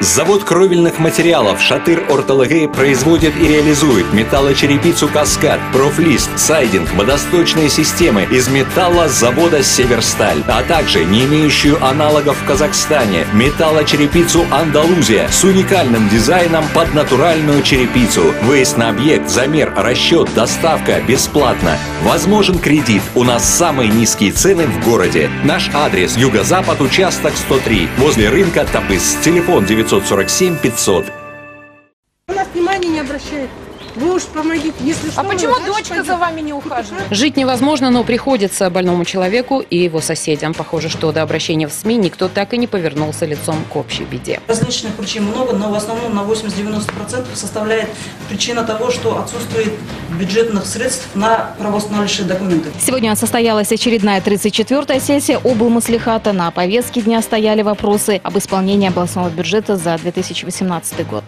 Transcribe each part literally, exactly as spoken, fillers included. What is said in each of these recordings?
Завод кровельных материалов «Шатыр Ортологея» производит и реализует металлочерепицу «Каскад», профлист, сайдинг, водосточные системы из металла завода «Северсталь», а также не имеющую аналогов в Казахстане металлочерепицу «Андалузия» с уникальным дизайном под натуральную черепицу. Выезд на объект, замер, расчет, доставка бесплатно. Возможен кредит. У нас самые низкие цены в городе. Наш адрес: Юго-Запад, участок сто три, возле рынка Табыс. Телефон девятьсот сорок семь пятьсот. У нас внимания не обращает. Вы уж помогите, если что. А почему дочка пойдем? За вами не ухаживает? Жить невозможно, но приходится больному человеку и его соседям. Похоже, что до обращения в СМИ никто так и не повернулся лицом к общей беде. Различных причин много, но в основном на восемьдесят-девяносто процентов составляет причина того, что отсутствует бюджетных средств на правоустанавливающие документы. Сегодня состоялась очередная тридцать четвёртая сессия облмаслихата. На повестке дня стояли вопросы об исполнении областного бюджета за две тысячи восемнадцатый год.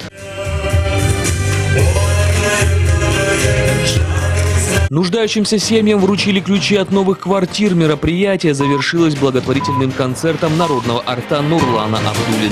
Нуждающимся семьям вручили ключи от новых квартир. Мероприятие завершилось благотворительным концертом народного арта Нурлана Абдуллина.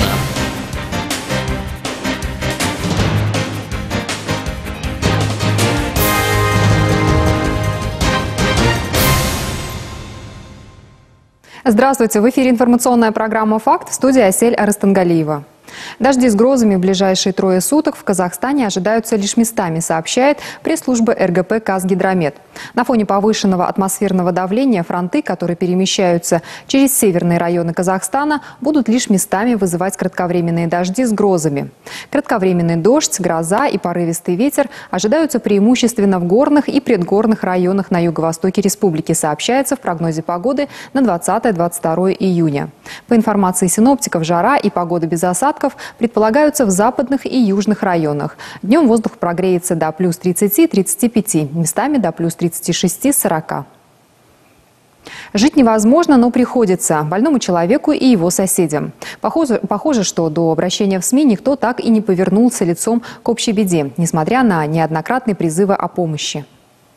Здравствуйте! В эфире информационная программа «Факт», в студии Асель Арыстангалиева. Дожди с грозами в ближайшие трое суток в Казахстане ожидаются лишь местами, сообщает пресс-служба эр гэ пэ «Казгидромет». На фоне повышенного атмосферного давления фронты, которые перемещаются через северные районы Казахстана, будут лишь местами вызывать кратковременные дожди с грозами. Кратковременный дождь, гроза и порывистый ветер ожидаются преимущественно в горных и предгорных районах на юго-востоке республики, сообщается в прогнозе погоды на двадцатое-двадцать второе июня. По информации синоптиков, жара и погода без осадков предполагаются в западных и южных районах. Днем воздух прогреется до плюс тридцати — тридцати пяти, местами до плюс тридцати шести — сорока. Жить невозможно, но приходится больному человеку и его соседям. Похоже, похоже, что до обращения в СМИ никто так и не повернулся лицом к общей беде, несмотря на неоднократные призывы о помощи.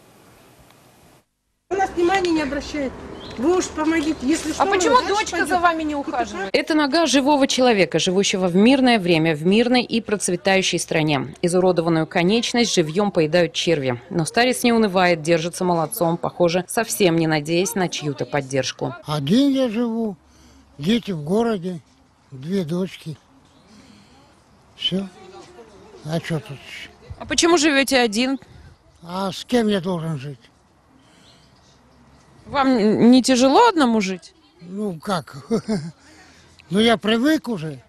У нас внимания не обращает. Вы уж помогите, если что. А почему дочка пойдем? За вами не ухаживает? Это нога живого человека, живущего в мирное время, в мирной и процветающей стране. Изуродованную конечность живьем поедают черви. Но старец не унывает, держится молодцом, похоже, совсем не надеясь на чью-то поддержку. Один я живу, дети в городе, две дочки. Все. А что тут еще? А почему живете один? А с кем я должен жить? Вам не тяжело одному жить? Ну как? Ну я привык уже.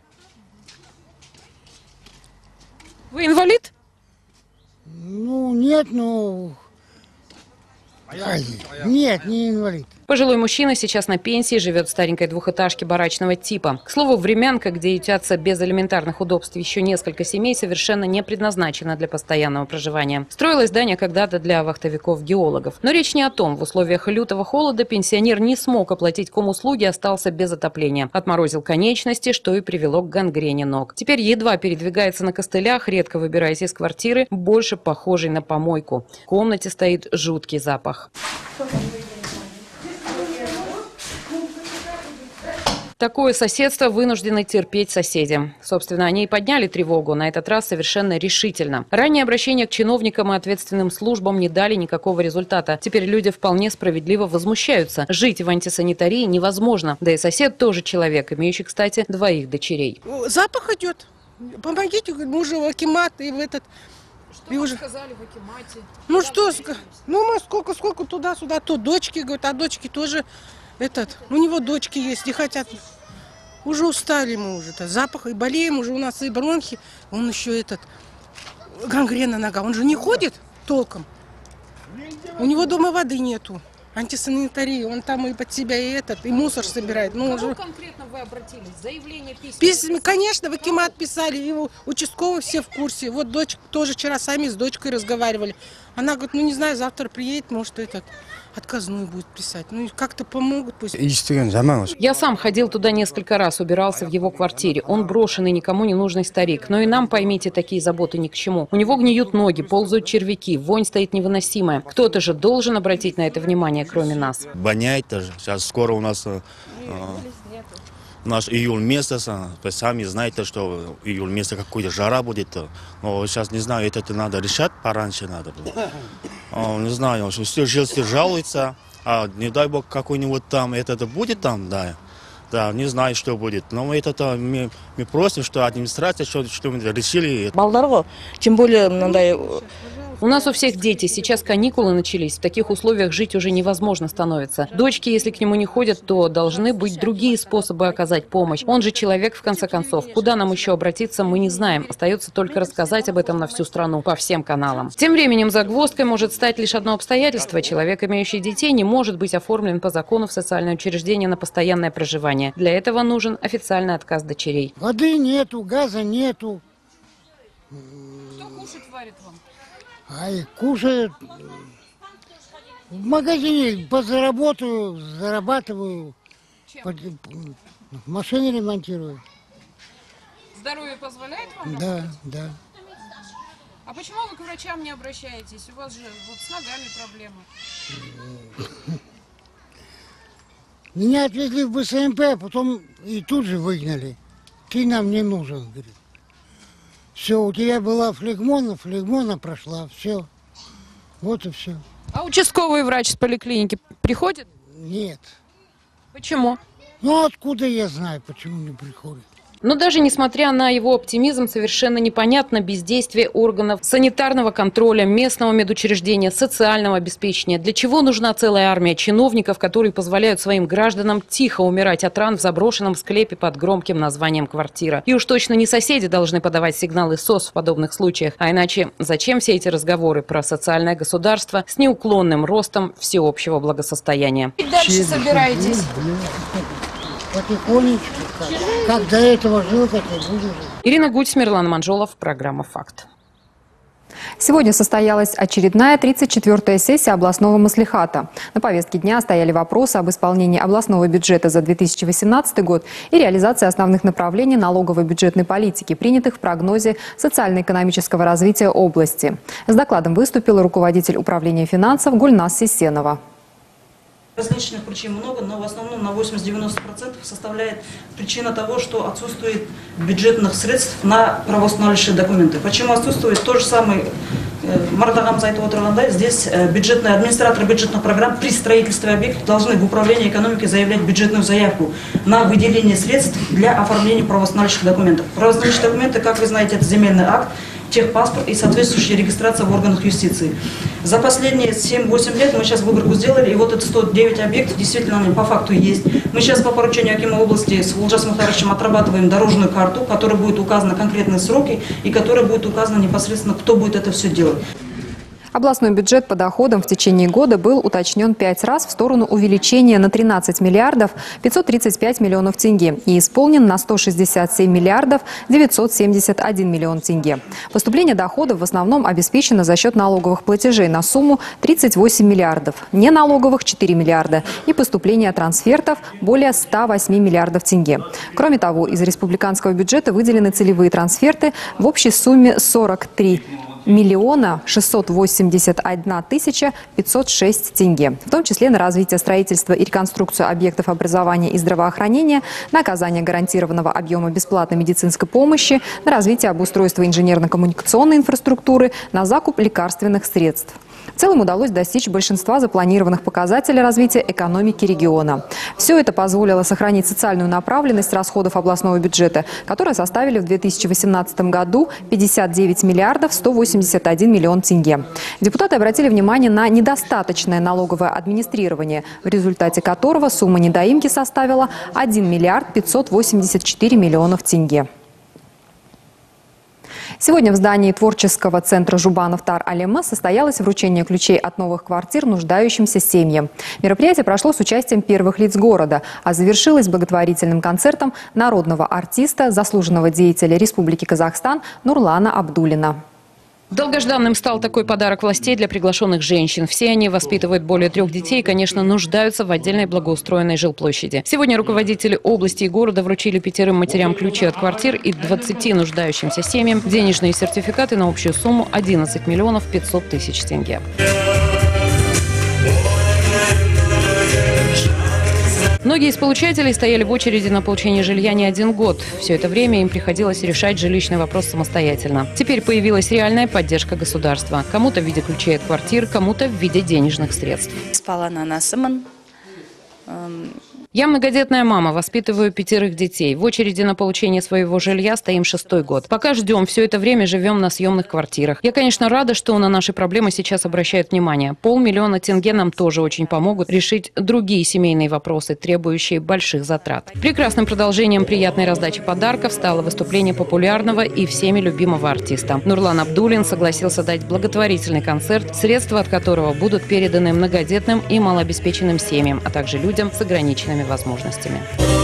Вы инвалид? Ну нет, ну... Ай, нет, не инвалид. Пожилой мужчина сейчас на пенсии, живет в старенькой двухэтажке барачного типа. К слову, времянка, где ютятся без элементарных удобств еще несколько семей, совершенно не предназначена для постоянного проживания. Строилось здание когда-то для вахтовиков-геологов. Но речь не о том. В условиях лютого холода пенсионер не смог оплатить комуслуги, остался без отопления. Отморозил конечности, что и привело к гангрене ног. Теперь едва передвигается на костылях, редко выбираясь из квартиры, больше похожей на помойку. В комнате стоит жуткий запах. Такое соседство вынуждены терпеть соседи. Собственно, они и подняли тревогу, на этот раз совершенно решительно. Раннее обращение к чиновникам и ответственным службам не дали никакого результата. Теперь люди вполне справедливо возмущаются. Жить в антисанитарии невозможно. Да и сосед тоже человек, имеющий, кстати, двоих дочерей. Запах идет. Помогите, мы уже в акимат и в этот... Что и вы уже... сказали в акимате? Ну что, ну мы сколько, сколько туда-сюда, то дочки, говорят, а дочки тоже... Этот, у него дочки есть, не хотят. Уже устали мы уже. -то. Запах, и болеем уже, у нас и бронхи. Он еще этот, гангрена нога. Он же не ходит толком. У него дома воды нету. Антисанитария. Он там и под себя и этот, и мусор собирает. Ну, Кому уже... конкретно вы обратились? Заявление, письма? Письма, конечно, в акимат писали. Его участковые все в курсе. Вот дочь тоже вчера сами с дочкой разговаривали. Она говорит, ну не знаю, завтра приедет, может этот... отказную будет писать. Ну, как-то помогут пусть. Я сам ходил туда несколько раз, убирался в его квартире. Он брошенный, никому не нужный старик. Но и нам, поймите, такие заботы ни к чему. У него гниют ноги, ползают червяки, вонь стоит невыносимая. Кто-то же должен обратить на это внимание, кроме нас. Воняет даже. Сейчас скоро у нас... наш июль месяц, вы сами знаете, что июль месяц какой-то жара будет. Но сейчас не знаю, это надо решать, пораньше надо было. Не знаю, что все жильцы жалуются, а не дай бог какой-нибудь там, это будет там, да. Да, не знаю, что будет. Но это мы, мы просим, что администрация, что, что мы решили. Балдарго, тем более, надо... У нас у всех дети. Сейчас каникулы начались. В таких условиях жить уже невозможно становится. Дочки, если к нему не ходят, то должны быть другие способы оказать помощь. Он же человек, в конце концов. Куда нам еще обратиться, мы не знаем. Остается только рассказать об этом на всю страну, по всем каналам. Тем временем загвоздкой может стать лишь одно обстоятельство. Человек, имеющий детей, не может быть оформлен по закону в социальное учреждение на постоянное проживание. Для этого нужен официальный отказ дочерей. Воды нету, газа нету. Кто кушать варит вам? А и кушают. В магазине подзаработаю, зарабатываю. Под, машины ремонтирую. Здоровье позволяет вам Да, работать? да. А почему вы к врачам не обращаетесь? У вас же вот с ногами проблемы. Меня отвезли в Бэ Эс Эм Пэ, потом и тут же выгнали. Ты нам не нужен, говорит. Все, у тебя была флегмона, флегмона прошла, все. Вот и все. А участковый врач с поликлиники приходит? Нет. Почему? Ну откуда я знаю, почему не приходит? Но даже несмотря на его оптимизм, совершенно непонятно бездействие органов санитарного контроля, местного медучреждения, социального обеспечения. Для чего нужна целая армия чиновников, которые позволяют своим гражданам тихо умирать от ран в заброшенном склепе под громким названием «Квартира». И уж точно не соседи должны подавать сигналы СОС в подобных случаях. А иначе зачем все эти разговоры про социальное государство с неуклонным ростом всеобщего благосостояния? И дальше собираетесь? Потихонечку. Как, как до этого жил, так и буду жить. Ирина Гудь, Мирлан Манжолов, программа «Факт». Сегодня состоялась очередная тридцать четвёртая сессия областного маслихата. На повестке дня стояли вопросы об исполнении областного бюджета за две тысячи восемнадцатый год и реализации основных направлений налоговой бюджетной политики, принятых в прогнозе социально-экономического развития области. С докладом выступила руководитель управления финансов Гульнас Сисенова. Различных причин много, но в основном на восемьдесят-девяносто процентов составляет причина того, что отсутствует бюджетных средств на правоустанавливающие документы. Почему отсутствует? То же самое, Мардагам за это здесь бюджетные администраторы бюджетных программ при строительстве объектов должны в управлении экономики заявлять бюджетную заявку на выделение средств для оформления правоустанавливающих документов. Правоустанавливающие документы, как вы знаете, это земельный акт, техпаспорт и соответствующая регистрация в органах юстиции. За последние семь-восемь лет мы сейчас выборку сделали, и вот это сто девять объектов действительно они по факту есть. Мы сейчас по поручению Акима области с Вулджасом Мухтаровичем отрабатываем дорожную карту, в которой будут указаны конкретные сроки и которой будет указано непосредственно, кто будет это все делать. Областной бюджет по доходам в течение года был уточнен пять раз в сторону увеличения на тринадцать миллиардов пятьсот тридцать пять миллионов тенге и исполнен на сто шестьдесят семь миллиардов девятьсот семьдесят один миллион тенге. Поступление доходов в основном обеспечено за счет налоговых платежей на сумму тридцать восемь миллиардов, неналоговых – четыре миллиарда и поступление трансфертов – более ста восьми миллиардов тенге. Кроме того, из республиканского бюджета выделены целевые трансферты в общей сумме сорок три миллиона шестьсот восемьдесят одна тысяча пятьсот шесть тенге, в том числе на развитие строительства и реконструкцию объектов образования и здравоохранения, на оказание гарантированного объема бесплатной медицинской помощи, на развитие обустройства инженерно-коммуникационной инфраструктуры, на закуп лекарственных средств. В целом удалось достичь большинства запланированных показателей развития экономики региона. Все это позволило сохранить социальную направленность расходов областного бюджета, которые составили в две тысячи восемнадцатом году пятьдесят девять миллиардов сто восемьдесят один миллион тенге. Депутаты обратили внимание на недостаточное налоговое администрирование, в результате которого сумма недоимки составила один миллиард пятьсот восемьдесят четыре миллионов тенге. Сегодня в здании творческого центра Жубанов Тар-Алема состоялось вручение ключей от новых квартир нуждающимся семьям. Мероприятие прошло с участием первых лиц города, а завершилось благотворительным концертом народного артиста, заслуженного деятеля Республики Казахстан Нурлана Абдуллина. Долгожданным стал такой подарок властей для приглашенных женщин. Все они воспитывают более трех детей и, конечно, нуждаются в отдельной благоустроенной жилплощади. Сегодня руководители области и города вручили пятерым матерям ключи от квартир и двадцати нуждающимся семьям денежные сертификаты на общую сумму одиннадцать миллионов пятьсот тысяч тенге. Многие из получателей стояли в очереди на получение жилья не один год. Все это время им приходилось решать жилищный вопрос самостоятельно. Теперь появилась реальная поддержка государства. Кому-то в виде ключей от квартир, кому-то в виде денежных средств. Спала на насыман. Я многодетная мама, воспитываю пятерых детей. В очереди на получение своего жилья стоим шестой год. Пока ждем, все это время живем на съемных квартирах. Я, конечно, рада, что на наши проблемы сейчас обращают внимание. Полмиллиона тенге нам тоже очень помогут решить другие семейные вопросы, требующие больших затрат. Прекрасным продолжением приятной раздачи подарков стало выступление популярного и всеми любимого артиста. Нурлан Абдуллин согласился дать благотворительный концерт, средства от которого будут переданы многодетным и малообеспеченным семьям, а также людям с ограниченными возможностями.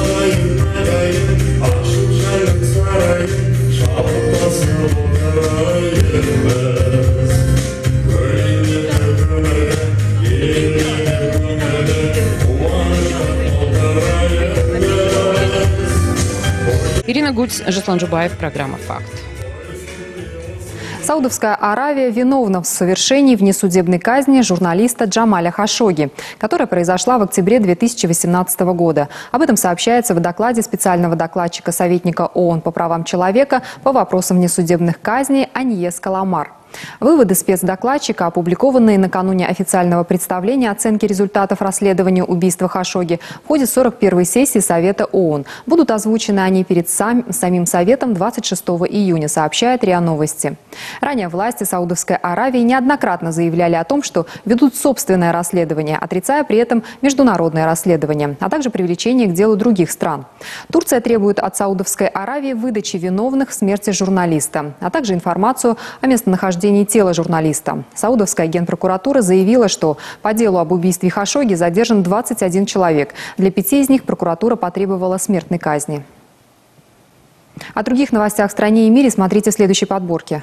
Ирина Гуць, Жаслан Жубаев, программа «Факт». Саудовская Аравия виновна в совершении внесудебной казни журналиста Джамаля Хашогги, которая произошла в октябре две тысячи восемнадцатого года. Об этом сообщается в докладе специального докладчика советника ООН по правам человека по вопросам внесудебных казней Аньес Каламар. Выводы спецдокладчика, опубликованные накануне официального представления оценки результатов расследования убийства Хашогги в ходе сорок первой сессии Совета ООН. Будут озвучены они перед сам, самим Советом двадцать шестого июня, сообщает РИА Новости. Ранее власти Саудовской Аравии неоднократно заявляли о том, что ведут собственное расследование, отрицая при этом международное расследование, а также привлечение к делу других стран. Турция требует от Саудовской Аравии выдачи виновных в смерти журналиста, а также информацию о местонахождении тела журналиста. Саудовская генпрокуратура заявила, что по делу об убийстве Хашогги задержан двадцать один человек. Для пяти из них прокуратура потребовала смертной казни. О других новостях в стране и мире смотрите в следующей подборке.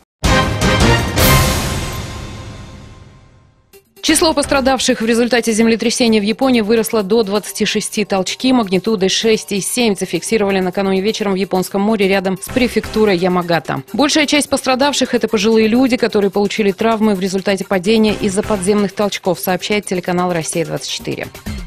Число пострадавших в результате землетрясения в Японии выросло до двадцати шести. Толчки магнитудой шесть и семь зафиксировали накануне вечером в Японском море рядом с префектурой Ямагата. Большая часть пострадавших – это пожилые люди, которые получили травмы в результате падения из-за подземных толчков, сообщает телеканал «Россия двадцать четыре».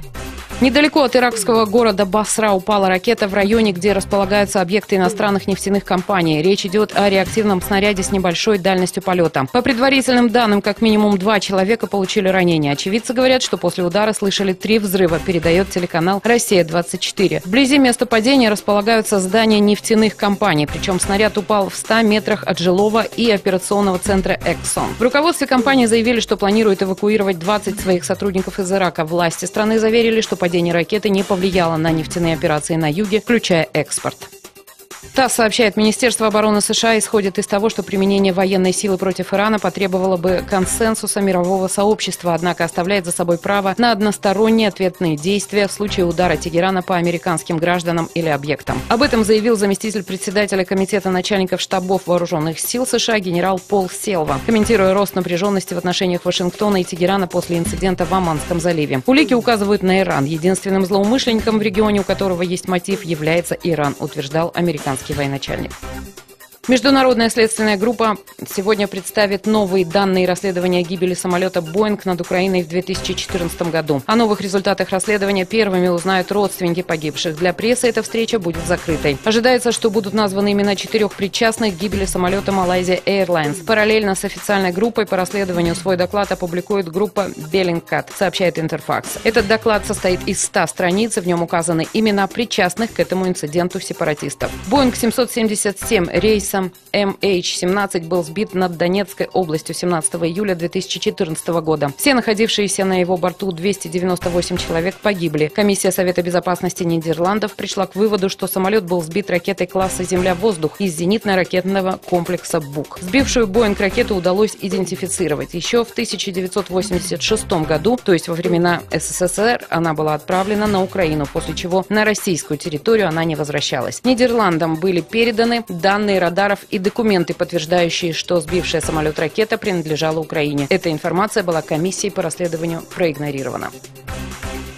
Недалеко от иракского города Басра упала ракета в районе, где располагаются объекты иностранных нефтяных компаний. Речь идет о реактивном снаряде с небольшой дальностью полета. По предварительным данным, как минимум два человека получили ранения. Очевидцы говорят, что после удара слышали три взрыва, передает телеканал «Россия двадцать четыре». Вблизи места падения располагаются здания нефтяных компаний. Причем снаряд упал в ста метрах от жилого и операционного центра «Эксон». В руководстве компании заявили, что планируют эвакуировать двадцать своих сотрудников из Ирака. Власти страны заверили, что падение Падение ракеты не повлияло на нефтяные операции на юге, включая экспорт. ТАСС сообщает, Министерство обороны США исходит из того, что применение военной силы против Ирана потребовало бы консенсуса мирового сообщества, однако оставляет за собой право на односторонние ответные действия в случае удара Тегерана по американским гражданам или объектам. Об этом заявил заместитель председателя Комитета начальников штабов вооруженных сил США генерал Пол Селва, комментируя рост напряженности в отношениях Вашингтона и Тегерана после инцидента в Оманском заливе. Улики указывают на Иран. Единственным злоумышленником в регионе, у которого есть мотив, является Иран, утверждал американский военачальник. Международная следственная группа сегодня представит новые данные расследования гибели самолета «Боинг» над Украиной в две тысячи четырнадцатом году. О новых результатах расследования первыми узнают родственники погибших. Для прессы эта встреча будет закрытой. Ожидается, что будут названы имена четырех причастных к гибели самолета Malaysia Airlines. Параллельно с официальной группой по расследованию свой доклад опубликует группа Bellingcat, сообщает Интерфакс. Этот доклад состоит из ста страниц, в нем указаны имена причастных к этому инциденту сепаратистов. «Боинг» семьсот семьдесят семь рейс эм эйч семнадцать был сбит над Донецкой областью семнадцатого июля две тысячи четырнадцатого года. Все находившиеся на его борту двести девяносто восемь человек погибли. Комиссия Совета безопасности Нидерландов пришла к выводу, что самолет был сбит ракетой класса «Земля-воздух» из зенитно-ракетного комплекса «Бук». Сбившую «Боинг» ракету удалось идентифицировать. Еще в тысяча девятьсот восемьдесят шестом году, то есть во времена эс эс эс эр, она была отправлена на Украину, после чего на российскую территорию она не возвращалась. Нидерландам были переданы данные радаров и документы, подтверждающие, что сбившая самолет ракета принадлежала Украине. Эта информация была комиссией по расследованию проигнорирована.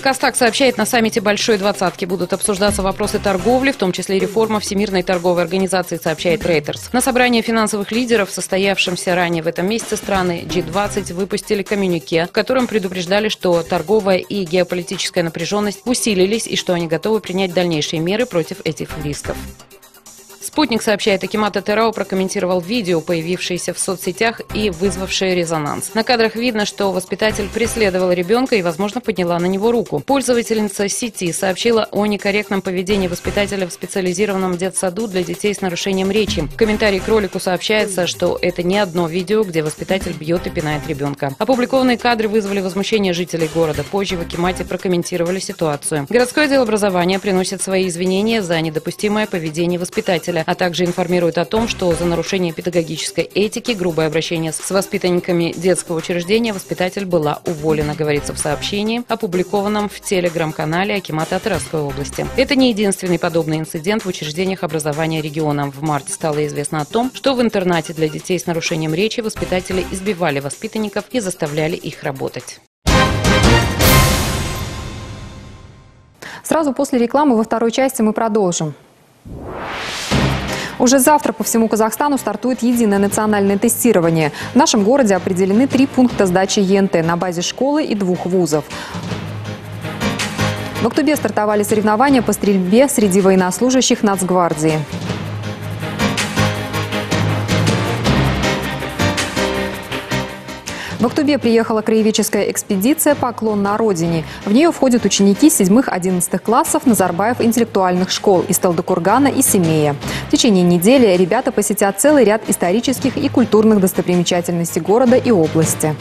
Костак сообщает, на саммите Большой Двадцатки будут обсуждаться вопросы торговли, в том числе реформа Всемирной торговой организации, сообщает Reuters. На собрании финансовых лидеров, состоявшемся ранее в этом месяце, страны джи двадцать выпустили коммюнике, в котором предупреждали, что торговая и геополитическая напряженность усилились и что они готовы принять дальнейшие меры против этих рисков. Спутник сообщает, Акимат Атырау прокомментировал видео, появившееся в соцсетях и вызвавшее резонанс. На кадрах видно, что воспитатель преследовал ребенка и, возможно, подняла на него руку. Пользовательница сети сообщила о некорректном поведении воспитателя в специализированном детсаду для детей с нарушением речи. В комментарии к ролику сообщается, что это не одно видео, где воспитатель бьет и пинает ребенка. Опубликованные кадры вызвали возмущение жителей города. Позже в Акимате прокомментировали ситуацию. Городское отдел образования приносит свои извинения за недопустимое поведение воспитателя, а также информирует о том, что за нарушение педагогической этики, грубое обращение с воспитанниками детского учреждения воспитатель была уволена, говорится в сообщении, опубликованном в телеграм-канале Акимата Атырауской области. Это не единственный подобный инцидент в учреждениях образования региона. В марте стало известно о том, что в интернате для детей с нарушением речи воспитатели избивали воспитанников и заставляли их работать. Сразу после рекламы во второй части мы продолжим. Уже завтра по всему Казахстану стартует единое национальное тестирование. В нашем городе определены три пункта сдачи е эн тэ на базе школы и двух вузов. В Актубе стартовали соревнования по стрельбе среди военнослужащих Нацгвардии. В Актубе приехала краеведческая экспедиция «Поклон на родине». В нее входят ученики седьмых-одиннадцатых классов Назарбаев интеллектуальных школ из Талдыкургана и Семея. В течение недели ребята посетят целый ряд исторических и культурных достопримечательностей города и области.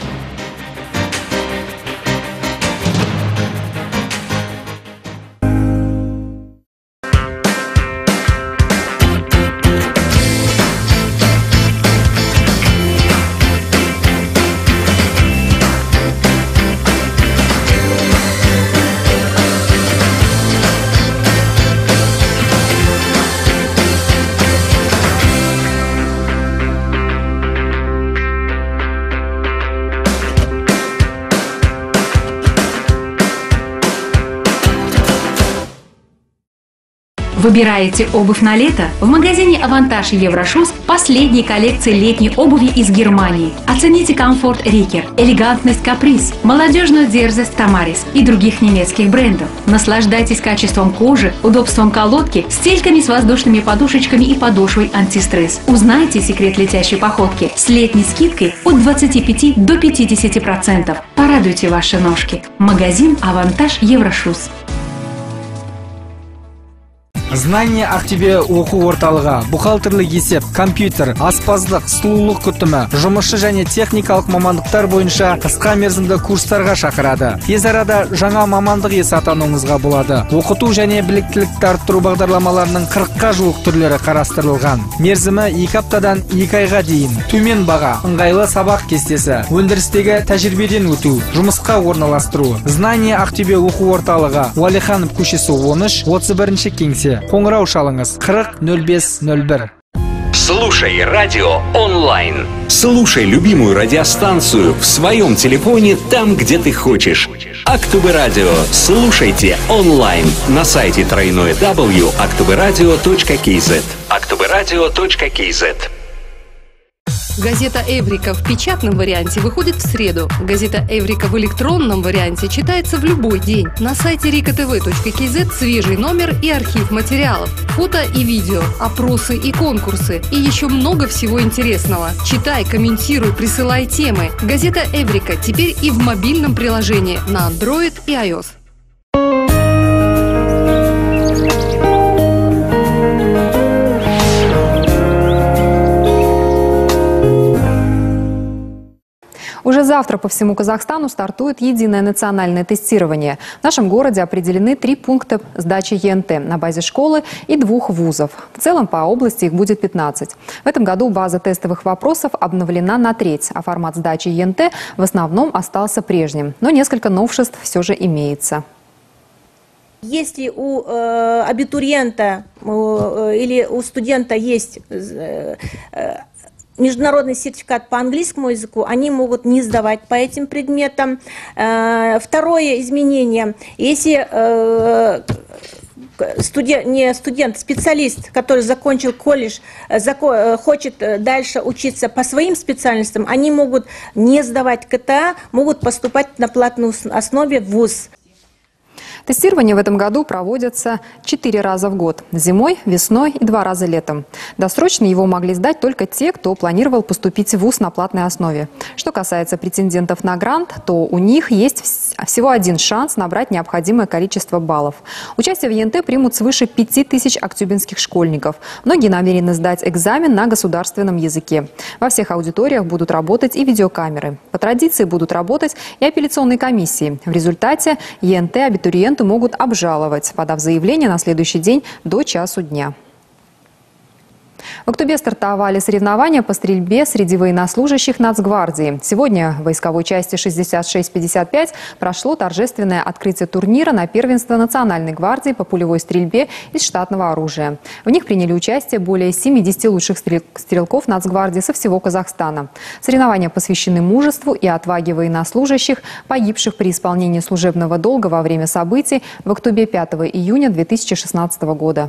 Выбираете обувь на лето? В магазине «Авантаж» Еврошуз последние коллекции летней обуви из Германии. Оцените комфорт «Рикер», элегантность «Каприз», молодежную дерзость «Тамарис» и других немецких брендов. Наслаждайтесь качеством кожи, удобством колодки, стельками с воздушными подушечками и подошвой антистресс. Узнайте секрет летящей походки с летней скидкой от двадцати пяти до пятидесяти процентов. Порадуйте ваши ножки. Магазин «Авантаж» Еврошуз. Знание Актөбе оқу орталығы, бухгалтерлік есеп, компьютер, аспаздық, сұлулық күтімі, жұмысшы және техникалық мамандықтар бойынша қысқа мерзімді курстарға шақырады. Тез арада жаңа мамандық иесі атануыңызға болады. Оқыту және біліктілікті арттыру бағдарламаларының қырыққа жуық түрлері қарастырылған. Мерзімі екі аптадан екі айға дейін. Төмен баға, ыңғайлы сабақ кестесі, өндірістегі тәжірибеден өту, жұмысқа орналастыру. Знание Актөбе оқу орталығы, Уәлиханов көшесі он үш, отыз бірінші кеңсе. Қоңырау шалыңыз қырық нөл бес нөл бір. Слушай радио онлайн. Слушай любимую радиостанцию в своем телефоне там, где ты хочешь. Актубе радио. Слушайте онлайн на сайте тройное дабл ю точка актуберадио точка кей зет. актуберадио точка кей зет. Газета «Эврика» в печатном варианте выходит в среду. Газета «Эврика» в электронном варианте читается в любой день. На сайте рика тэ вэ точка кей зет свежий номер и архив материалов, фото и видео, опросы и конкурсы. И еще много всего интересного. Читай, комментируй, присылай темы. Газета «Эврика» теперь и в мобильном приложении на Android и iOS. Уже завтра по всему Казахстану стартует единое национальное тестирование. В нашем городе определены три пункта сдачи е эн тэ на базе школы и двух вузов. В целом по области их будет пятнадцать. В этом году база тестовых вопросов обновлена на треть, а формат сдачи е эн тэ в основном остался прежним. Но несколько новшеств все же имеется. Если у э, абитуриента э, или у студента есть э, международный сертификат по английскому языку, они могут не сдавать по этим предметам. Второе изменение, если студент, не студент, специалист, который закончил колледж, закон, хочет дальше учиться по своим специальностям, они могут не сдавать КТА, могут поступать на платной основе в вуз. Тестирование в этом году проводится четыре раза в год – зимой, весной и два раза летом. Досрочно его могли сдать только те, кто планировал поступить в вуз на платной основе. Что касается претендентов на грант, то у них есть всего один шанс набрать необходимое количество баллов. Участие в ЕНТ примут свыше пяти тысяч актюбинских школьников. Многие намерены сдать экзамен на государственном языке. Во всех аудиториях будут работать и видеокамеры. По традиции будут работать и апелляционные комиссии. В результате ЕНТ абитуриенты могут обжаловать, подав заявление на следующий день до часу дня. В октябре стартовали соревнования по стрельбе среди военнослужащих Нацгвардии. Сегодня в войсковой части шестьдесят шесть пятьдесят пять прошло торжественное открытие турнира на первенство Национальной гвардии по пулевой стрельбе из штатного оружия. В них приняли участие более семидесяти лучших стрелков Нацгвардии со всего Казахстана. Соревнования посвящены мужеству и отваге военнослужащих, погибших при исполнении служебного долга во время событий в октябре пятого июня две тысячи шестнадцатого года.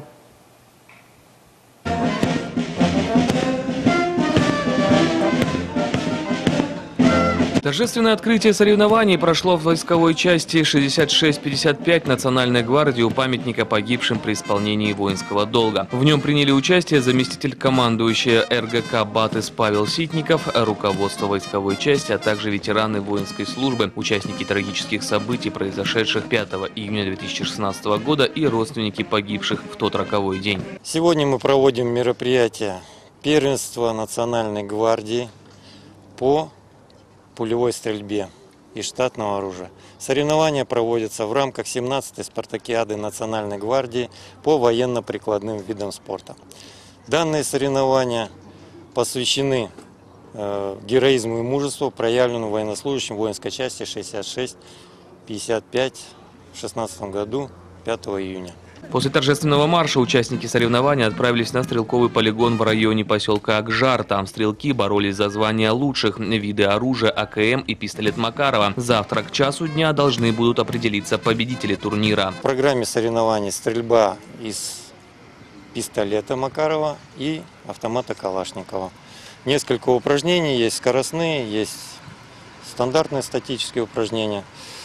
Торжественное открытие соревнований прошло в войсковой части шестьдесят шесть пятьдесят пять Национальной гвардии у памятника погибшим при исполнении воинского долга. В нем приняли участие заместитель командующего РГК «Батыс» Павел Ситников, руководство войсковой части, а также ветераны воинской службы, участники трагических событий, произошедших пятого июня две тысячи шестнадцатого года, и родственники погибших в тот роковой день. Сегодня мы проводим мероприятие первенства Национальной гвардии по пулевой стрельбе из штатного оружия. Соревнования проводятся в рамках семнадцатой спартакиады Национальной гвардии по военно-прикладным видам спорта. Данные соревнования посвящены э, героизму и мужеству, проявленному военнослужащим воинской части шестьдесят шесть пятьдесят пять в две тысячи шестнадцатом году пятого июня. После торжественного марша участники соревнований отправились на стрелковый полигон в районе поселка Акжар. Там стрелки боролись за звание лучших, виды оружия А К М и пистолет Макарова. Завтра к часу дня должны будут определиться победители турнира. В программе соревнований стрельба из пистолета Макарова и автомата Калашникова. Несколько упражнений, есть скоростные, есть стандартные статические упражнения.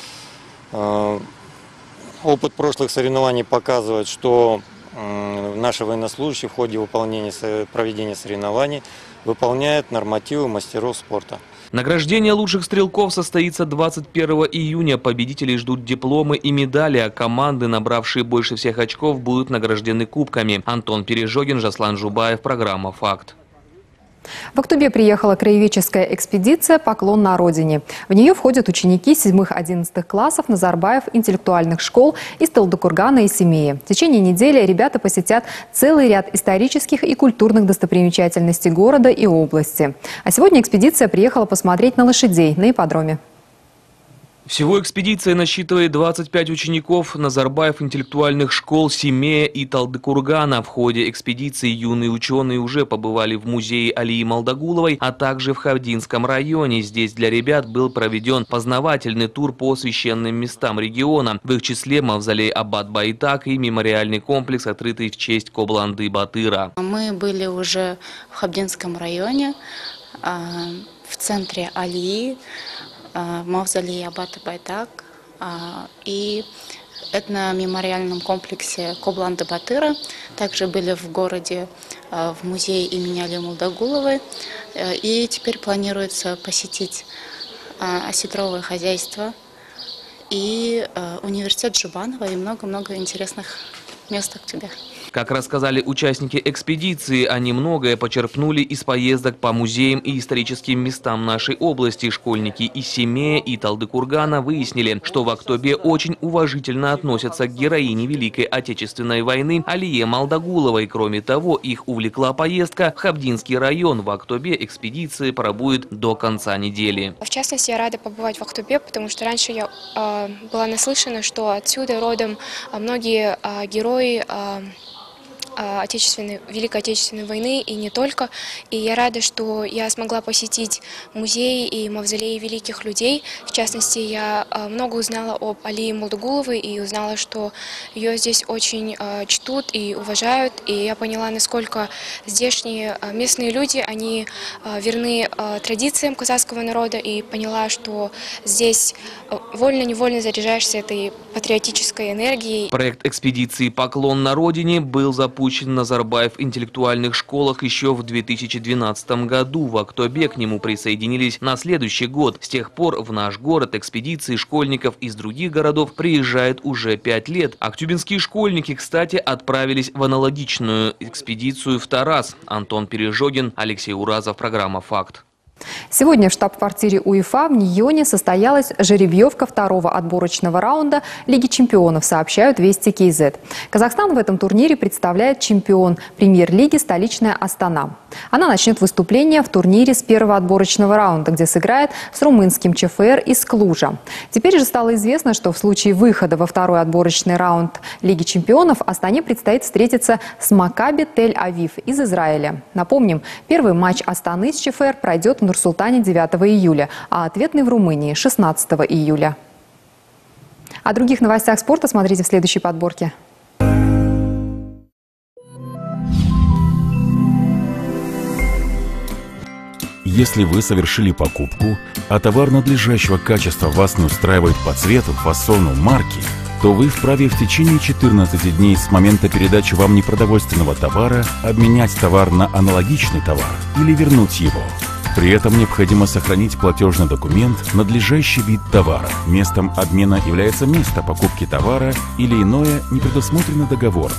Опыт прошлых соревнований показывает, что наши военнослужащие в ходе выполнения, проведения соревнований выполняют нормативы мастеров спорта. Награждение лучших стрелков состоится двадцать первого июня. Победителей ждут дипломы и медали, а команды, набравшие больше всех очков, будут награждены кубками. Антон Пережогин, Жаслан Жубаев, программа «Факт». В Актубе приехала краеведческая экспедиция «Поклон на родине». В нее входят ученики седьмых-одиннадцатых классов Назарбаев интеллектуальных школ из Талдыкургана и Семеи. В течение недели ребята посетят целый ряд исторических и культурных достопримечательностей города и области. А сегодня экспедиция приехала посмотреть на лошадей на ипподроме. Всего экспедиция насчитывает двадцать пять учеников Назарбаев интеллектуальных школ Семея и Талдыкургана. В ходе экспедиции юные ученые уже побывали в музее Алии Малдагуловой, а также в Хавдинском районе. Здесь для ребят был проведен познавательный тур по священным местам региона. В их числе мавзолей Аббат-Байтак и мемориальный комплекс, открытый в честь Кобланды-Батыра. Мы были уже в Хавдинском районе, в центре Алии, в мавзолее Аббат-Байтак и этно-мемориальном комплексе Кобланды-Батыра. Также были в городе в музее имени Алии Малдагуловой. И теперь планируется посетить осетровое хозяйство и университет Жубанова и много-много интересных мест в Актубе. Как рассказали участники экспедиции, они многое почерпнули из поездок по музеям и историческим местам нашей области. Школьники из Семея и Талдыкургана выяснили, что в Актобе очень уважительно относятся к героине Великой Отечественной войны Алие Малдагуловой. Кроме того, их увлекла поездка в Хавдинский район. В Актобе экспедиции пробудет до конца недели. В частности, я рада побывать в Актобе, потому что раньше я э, была наслышана, что отсюда родом многие э, герои э, а, Отечественной, Великой Отечественной войны и не только. И я рада, что я смогла посетить музеи и мавзолеи великих людей. В частности, я а, много узнала об Алии Молдугуловой и узнала, что ее здесь очень а, чтут и уважают. И я поняла, насколько здешние а, местные люди, они а, верны а, традициям казахского народа, и поняла, что здесь а, вольно-невольно заряжаешься этой патриотической энергией. Проект экспедиции «Поклон на родине» был запущен в Назарбаев интеллектуальных школах еще в две тысячи двенадцатом году. В октябре к нему присоединились на следующий год. С тех пор в наш город экспедиции школьников из других городов приезжают уже пять лет. Актюбинские школьники, кстати, отправились в аналогичную экспедицию в Тарас. Антон Пережогин, Алексей Уразов, программа «Факт». Сегодня в штаб-квартире УЕФА в Ньоне состоялась жеребьевка второго отборочного раунда Лиги чемпионов, сообщают Вести КЗ. Казахстан в этом турнире представляет чемпион премьер-лиги столичная Астана. Она начнет выступление в турнире с первого отборочного раунда, где сыграет с румынским ЧФР из Клужа. Теперь же стало известно, что в случае выхода во второй отборочный раунд Лиги чемпионов Астане предстоит встретиться с Макаби Тель-Авив из Израиля. Напомним, первый матч Астаны с ЧФР пройдет в Нур-Султане девятого июля, а ответный в Румынии шестнадцатого июля. О других новостях спорта смотрите в следующей подборке. Если вы совершили покупку, а товар надлежащего качества вас не устраивает по цвету, фасону, марке, то вы вправе в течение четырнадцати дней с момента передачи вам непродовольственного товара обменять товар на аналогичный товар или вернуть его. При этом необходимо сохранить платежный документ, надлежащий вид товара. Местом обмена является место покупки товара или иное, не предусмотрено договором.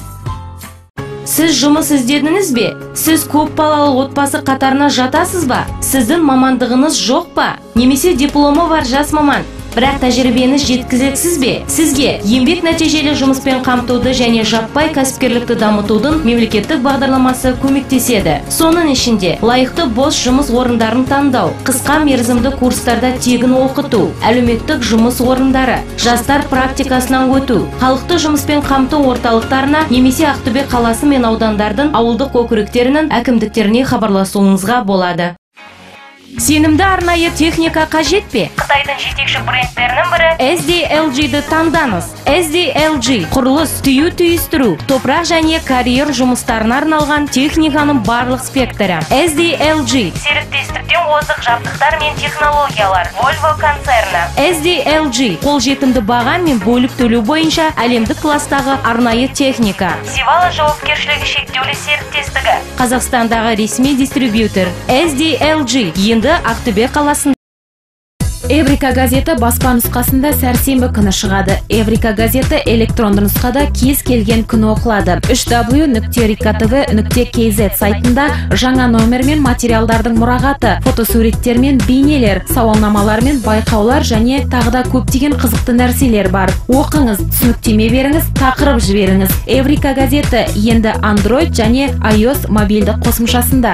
Сіз жұмыс іздедіңіз бе? Сіз көп балалы отбасы қатарына жатасыз ба? Сіздің мамандығыңыз жоқ па? Немесе дипломы бар жас маман? Бірақ тәжірибеңіз жеткіліксіз бе? Сізге еңбек нәтижелі жұмыспен қамтуды және жаппай кәсіпкерлікті дамытудың мемлекеттік бағдарламасы көмектеседі. Соның ішінде лайықты бос жұмыс орындарын таңдау, қысқа мерзімді курстарда тегін оқыту, әлеуметтік жұмыс орындары, жастар практикасынан өту, халықты жұмыспен қамту орталықтарына немесе Ақтөбе қаласы мен аудандардың ауылдық округтерінің әкімдіктеріне хабарласуыңызға болады. Сенімді арнайы техника қажет пе? Қытайдың жетекші брендтерінің бірі эс ди эл джи-ді таңдаңыз. эс ди эл джи құрылыс, түйу түйістіру, топырақ және карьер жұмыстарына арналған техниканың барлық спектрі. эс ди эл джи серіктестіктен озық жабдықтар мен технологиялар. Volvo концерні. эс ди эл джи қолжетімді баға мен бөліп төлеу бойынша әлемдік кластағы арнайы техника. Севала жауапкершілігі шектеулі серіктестігі. Қазақстандағы ресми дистрибьютор. эс ди эл джи Ақтөбе қаласында. Эврика газеті баспа нұсқасында сәрсенбі күні шығады. Эврика газеті электронды нұсқада кез келген күні оқылады. үш дабл ю нүкте рика тэ вэ нүкте кей зет сайтында жаңа номер мен материалдардың мұрағаты, фотосуреттер мен бейнелер, сауалнамалар мен байқаулар және тағыда көптеген қызықты нәрселер бар. Оқыңыз, түсініктеме беріңіз, тақырып жіберіңіз. Эврика газеті енді Android және iOS мобильді қосымшасында.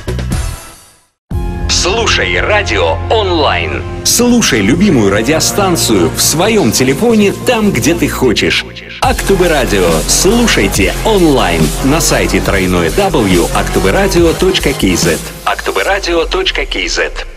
Слушай радио онлайн. Слушай любимую радиостанцию в своем телефоне там, где ты хочешь. Актубе радио. Слушайте онлайн на сайте тройное дабл ю точка актуберадио точка кей зет. актуберадио точка кей зет.